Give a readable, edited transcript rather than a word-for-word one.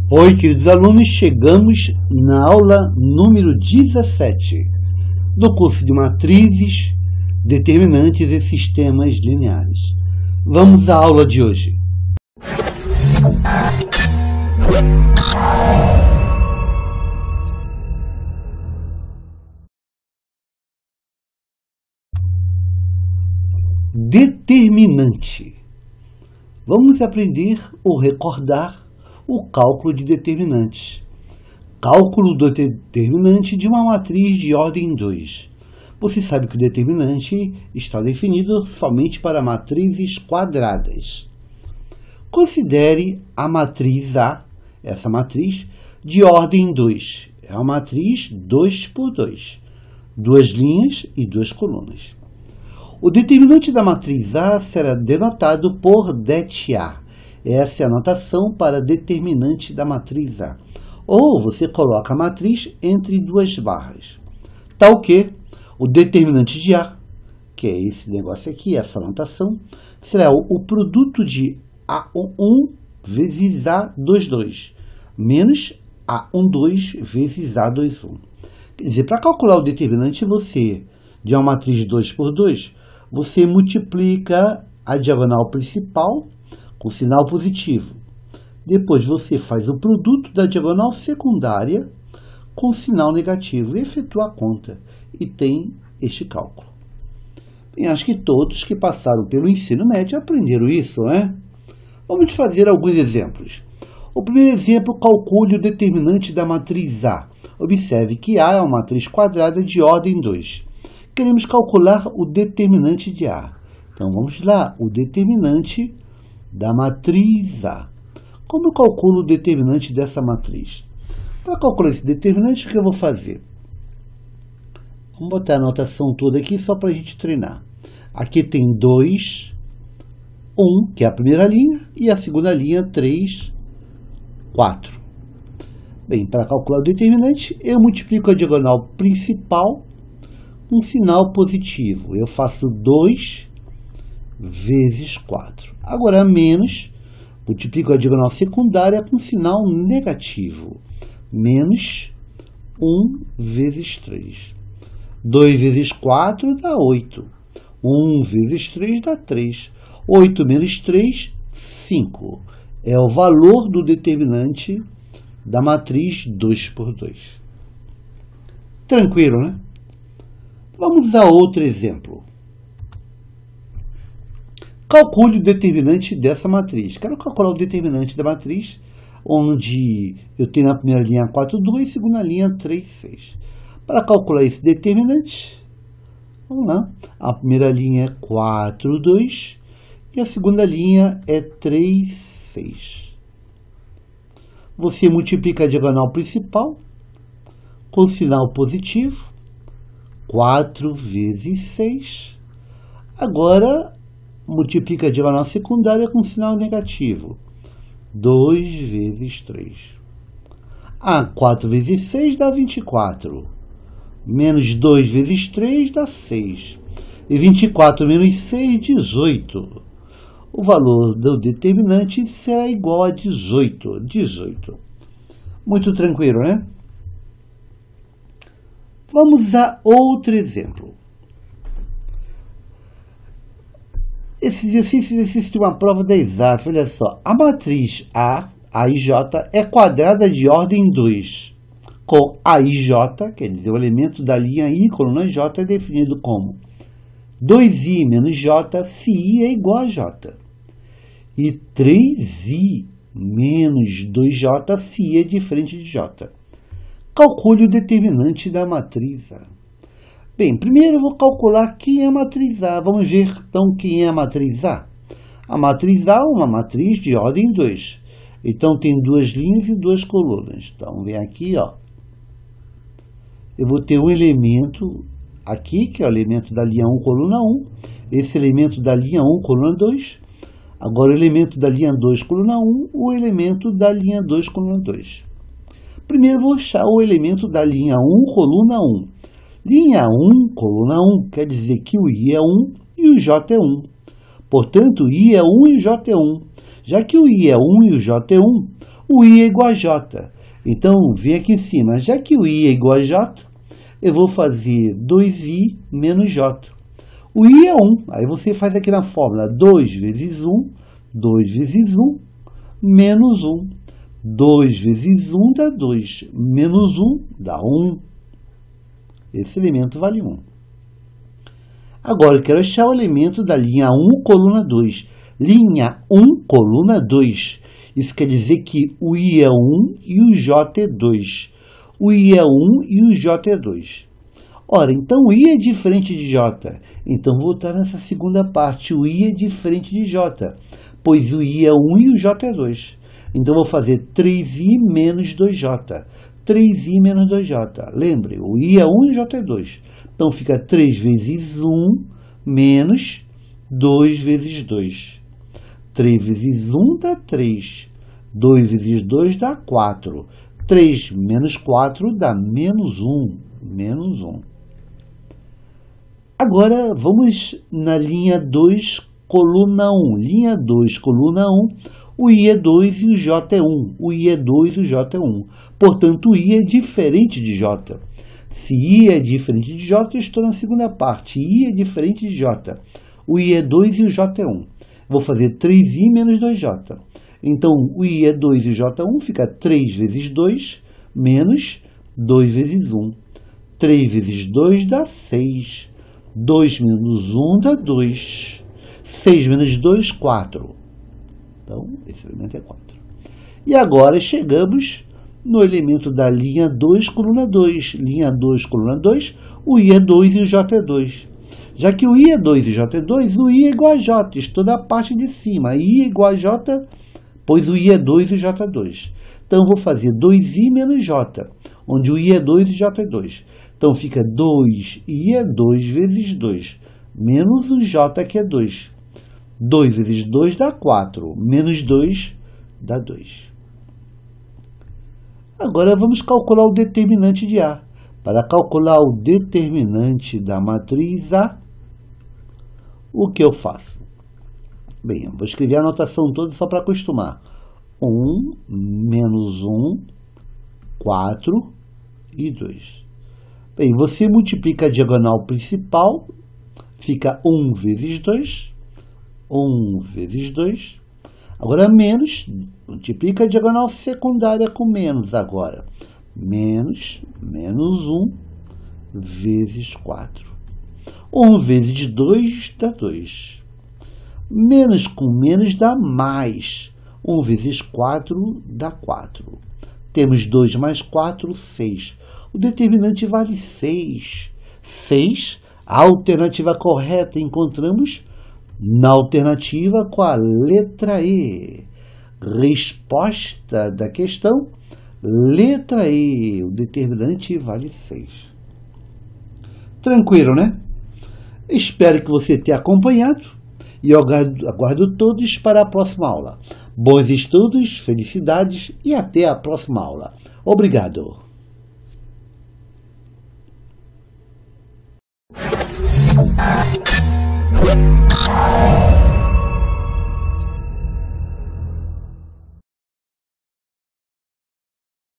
Oi, queridos alunos, chegamos na aula número 17 do curso de Matrizes, Determinantes e Sistemas Lineares. Vamos à aula de hoje. Determinante. Vamos aprender ou recordar o cálculo de determinantes. Cálculo do determinante de uma matriz de ordem 2. Você sabe que o determinante está definido somente para matrizes quadradas. Considere a matriz A, essa matriz, de ordem 2. É uma matriz 2 por 2. Duas linhas e duas colunas. O determinante da matriz A será denotado por det-A. Essa é a notação para determinante da matriz A. Ou você coloca a matriz entre duas barras. Tal que o determinante de A, que é esse negócio aqui, essa notação, será o produto de A11 vezes A22, menos A12 vezes A21. Quer dizer, para calcular o determinante, de uma matriz 2 por 2, você multiplica a diagonal principal com sinal positivo. Depois você faz o produto da diagonal secundária com sinal negativo e efetua a conta. E tem este cálculo. Bem, acho que todos que passaram pelo ensino médio aprenderam isso, né? Vamos fazer alguns exemplos. O primeiro exemplo, calcule o determinante da matriz A. Observe que A é uma matriz quadrada de ordem 2. Queremos calcular o determinante de A. Então, vamos lá. O determinante da matriz A. Como eu calculo o determinante dessa matriz? Para calcular esse determinante, o que eu vou fazer? Vamos botar a anotação toda aqui só para a gente treinar. Aqui tem 2, 1, que é a primeira linha, e a segunda linha, 3, 4. Bem, para calcular o determinante, eu multiplico a diagonal principal com sinal positivo. Eu faço 2 vezes 4. Agora, menos, multiplico a diagonal secundária com sinal negativo. Menos 1 vezes 3. 2 vezes 4 dá 8. 1 vezes 3 dá 3. 8 menos 3, 5. É o valor do determinante da matriz 2 por 2. Tranquilo, né? Vamos a outro exemplo. Calcule o determinante dessa matriz. Quero calcular o determinante da matriz, onde eu tenho na primeira linha 4, 2, segunda linha 3, 6. Para calcular esse determinante, vamos lá. A primeira linha é 4, 2 e a segunda linha é 3, 6. Você multiplica a diagonal principal com sinal positivo. 4 vezes 6. Agora, multiplica a diagonal secundária com sinal negativo. 2 vezes 3. 4 vezes 6 dá 24. Menos 2 vezes 3 dá 6. E 24 menos 6, 18. O valor do determinante será igual a 18. 18. Muito tranquilo, né? Vamos a outro exemplo. Esse exercício de uma prova da ESAF, olha só. A matriz A e J, é quadrada de ordem 2, com A e J, quer dizer, o elemento da linha I, coluna J, é definido como 2I menos J, se I é igual a J. E 3I menos 2J, se I é diferente de J. Calcule o determinante da matriz A. Bem, primeiro eu vou calcular quem é a matriz A. Vamos ver, então, quem é a matriz A. A matriz A é uma matriz de ordem 2. Então, tem duas linhas e duas colunas. Então, vem aqui, ó. Eu vou ter um elemento aqui, que é o elemento da linha 1, coluna 1. Esse elemento da linha 1, coluna 2. Agora, o elemento da linha 2, coluna 1. O elemento da linha 2, coluna 2. Primeiro, vou achar o elemento da linha 1, coluna 1. Linha 1, coluna 1, quer dizer que o I é 1 e o J é 1. Portanto, I é 1 e o J é 1. Já que o I é 1 e o J é 1, o I é igual a J. Então, vem aqui em cima. Já que o I é igual a J, eu vou fazer 2I menos J. O I é 1. Aí você faz aqui na fórmula 2 vezes 1, 2 vezes 1, menos 1. 2 vezes 1 dá 2, menos 1 dá 1. Esse elemento vale 1. Agora eu quero achar o elemento da linha 1, coluna 2. Linha 1, coluna 2. Isso quer dizer que o I é 1 e o J é 2. O I é 1 e o J é 2. Ora, então o I é diferente de J. Então vou voltar nessa segunda parte. O I é diferente de J, pois o I é 1 e o J é 2. Então vou fazer 3I menos 2J. 3I menos 2J. Lembre, o I é 1 e o J é 2. Então fica 3 vezes 1 menos 2 vezes 2. 3 vezes 1 dá 3. 2 vezes 2 dá 4. 3 menos 4 dá menos 1. Menos 1. Agora vamos na linha 2, coluna 1. Linha 2, coluna 1. O I é 2 e o J é 1. O I é 2 e o J é 1. Portanto, o I é diferente de J. Se I é diferente de J, eu estou na segunda parte. I é diferente de J. O I é 2 e o J é 1. Vou fazer 3I menos 2J. Então, o I é 2 e o J é 1. Fica 3 vezes 2 menos 2 vezes 1. 3 vezes 2 dá 6. 2 menos 1 dá 2. 6 menos 2, 4. Então, esse elemento é 4. E agora chegamos no elemento da linha 2, coluna 2. Linha 2, coluna 2, o I é 2 e o J é 2. Já que o I é 2 e o J é 2, o I é igual a J. Estou na parte de cima. I é igual a J, pois o I é 2 e o J é 2. Então, vou fazer 2I menos J, onde o I é 2 e o J é 2. Então, fica 2I é 2 vezes 2, menos o J que é 2. 2 vezes 2 dá 4, menos 2 dá 2. Agora, vamos calcular o determinante de A. Para calcular o determinante da matriz A, o que eu faço? Bem, eu vou escrever a anotação toda só para acostumar. 1, menos 1, 4 e 2. Bem, você multiplica a diagonal principal, fica 1 vezes 2, 1 vezes 2. Agora, menos, multiplica a diagonal secundária com menos agora. Menos 1 vezes 4. 1 vezes 2 dá 2. Menos com menos dá mais. 1 vezes 4 dá 4. Temos 2 mais 4, 6. O determinante vale 6. 6, a alternativa correta encontramos na alternativa com a letra E. Resposta da questão, letra E. O determinante vale 6. Tranquilo, né? Espero que você tenha acompanhado e eu aguardo todos para a próxima aula. Bons estudos, felicidades e até a próxima aula. Obrigado.